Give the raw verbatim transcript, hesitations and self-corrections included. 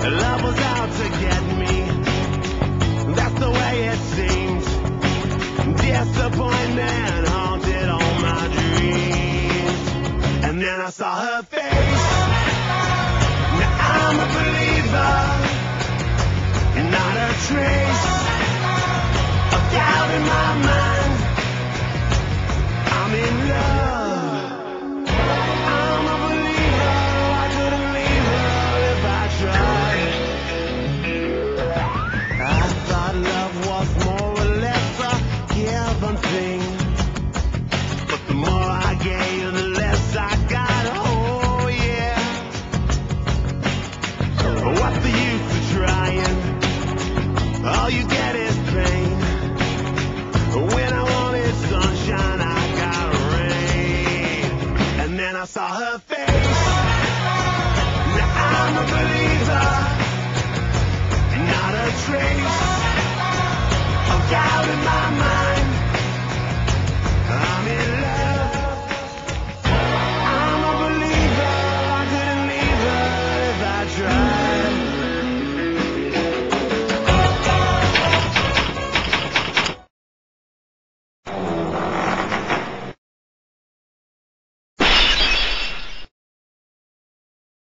Love was out to get me. That's the way it seemed. Disappointment haunted all my dreams. And then I saw her face.